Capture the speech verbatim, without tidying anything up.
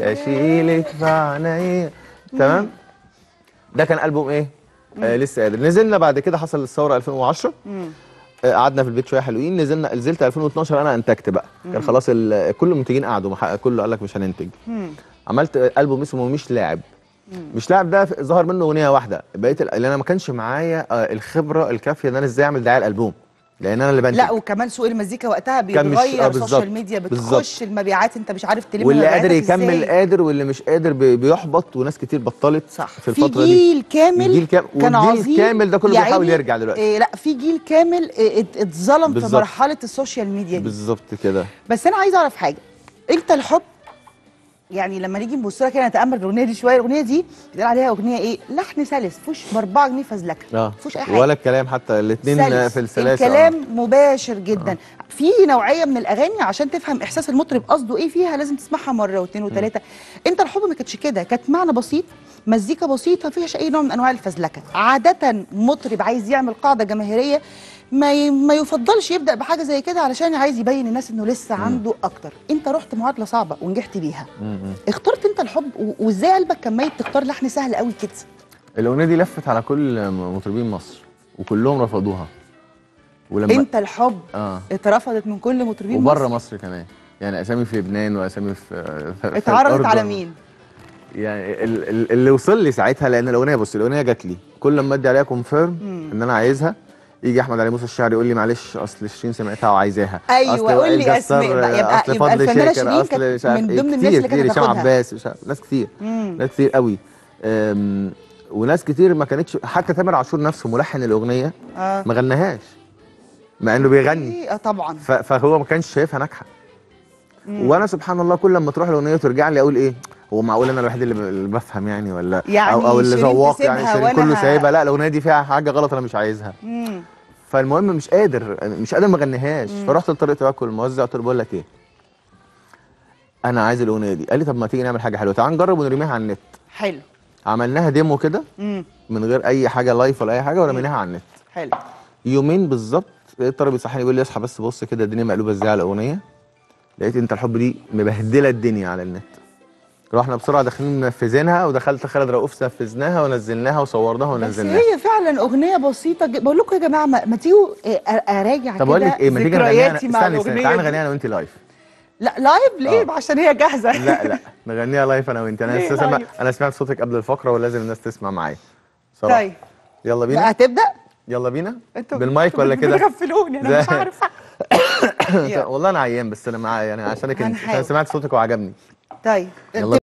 اشيلك في عينيا. تمام. ده كان البوم ايه؟ آه لسه قادر. نزلنا بعد كده حصل الثوره ألفين وعشرة. آه قعدنا في البيت شويه حلوين. نزلنا نزلت ألفين واتناشر انا انتجت بقى. مم. كان خلاص كل المنتجين قعدوا، كله قال لك مش هننتج. مم. عملت البوم اسمه مش لاعب. مم. مش لاعب ده ظهر منه اغنيه واحده، بقيت اللي انا ما كانش معايا آه الخبره الكافيه ان انا ازاي اعمل دعايه الالبوم، لان انا اللي بنتج. لا وكمان سوق المزيكا وقتها بيتغير، السوشيال ميديا بتخش المبيعات، انت مش عارف تلم واللي قادر يكمل إزاي. قادر، واللي مش قادر بيحبط، وناس كتير بطلت. صح. في الفتره في جيل دي كامل جيل كامل كان عظيم كامل ده كله بيحاول يرجع دلوقتي. إيه لا في جيل كامل إيه اتظلم في مرحله السوشيال ميديا دي بالظبط كده. بس انا عايزه اعرف حاجه، انت الحب يعني لما نيجي نبص لها كده نتامل الاغنيه دي شويه، الاغنيه دي بيتقال عليها اغنيه ايه؟ لحن سلس، فيهوش ب أربعة جنيه فزلكه، اه مفيهوش اي حاجه ولا الكلام حتى، الاثنين في السلاسل. الكلام آه. مباشر جدا. آه. في نوعيه من الاغاني عشان تفهم احساس المطرب قصده ايه فيها لازم تسمعها مره واثنين وثلاثه. انت الحب ما كانتش كده، كانت معنى بسيط، مزيكا بسيطه، ما فيهاش اي نوع من انواع الفزلكه. عاده مطرب عايز يعمل قاعده جماهيريه ما ما يفضلش يبدا بحاجه زي كده علشان عايز يبين للناس انه لسه مم. عنده اكتر. انت رحت معادله صعبه ونجحت بيها. مم. اخترت انت الحب، وازاي قلبك كان ميت تختار لحن سهل قوي كده؟ الاغنيه دي لفت على كل مطربين مصر وكلهم رفضوها. ولما انت الحب آه. اترفضت من كل مطربين مصر وبره مصر كمان، يعني اسامي في لبنان واسامي في اتعرضت على مين؟ يعني اللي وصل لي ساعتها، لان الاغنيه بص الاغنيه جات لي كل لما ادي عليها كونفيرم ان انا عايزها، يجي احمد علي موسى الشاعري يقول لي معلش اصل شيرين سمعتها وعايزاها. ايوه قول لي اسماء بقى، يبقى اصل يبقى الفنانه شيرين كانت من ضمن الناس اللي كانت هشام عباس، ناس كتير مم. ناس كتير قوي. وناس كتير ما كانتش، حتى تامر عاشور نفسه ملحن الاغنيه آه. ما غناهاش مع انه بيغني. اه طبعا. فهو ما كانش شايفها ناجحه. وانا سبحان الله كل لما تروح الاغنيه وترجع لي اقول ايه، هو معقول انا الوحيد اللي بفهم يعني ولا يعني او, أو اللي ذواق يعني شيرين كله ه... سايبها؟ لا الاغنيه دي فيها حاجه غلط انا مش عايزها. مم. فالمهم مش قادر مش قادر ما اغنيهاش. فرحت لطارق توكل الموزع قلت له بقول لك ايه، انا عايز الاغنيه دي. قال لي طب ما تيجي نعمل حاجه حلوه، تعال نجرب ونرميها على النت. حلو. عملناها ديمو كده من غير اي حاجه لايف ولا اي حاجه ورميناها على النت. حلو. يومين بالظبط لقيت طارق بيصحيني يقول لي اصحى بس بص كده الدنيا مقلوبه ازاي على الاغنيه. لقيت انت الحب دي مبهدله الدنيا على النت. رحنا بسرعه داخلين منفذينها، ودخلت خالد رؤوف نفذناها ونزلناها وصورناها ونزلناها. بس هي فعلا اغنيه بسيطه. بقول لكم يا جماعه ما تيجوا اراجع كده. طب اقول لك ايه، ما تيجي نغنيها؟ استني استني تعالى نغنيها انا وانت لايف. لا لايف ليه؟ أوه. عشان هي جاهزه. لا لا نغنيها لايف انا وانت. انا لسه سمع... انا سمعت صوتك قبل الفقره ولازم الناس تسمع معايا صراحه. طيب يلا بينا. هتبدا؟ يلا بينا بالمايك ولا كده؟ بتغفلوني انا مش عارفه. والله انا عيان بس انا معايا يعني عشانك انت، انا سمعت صوتك وعجبني. طيب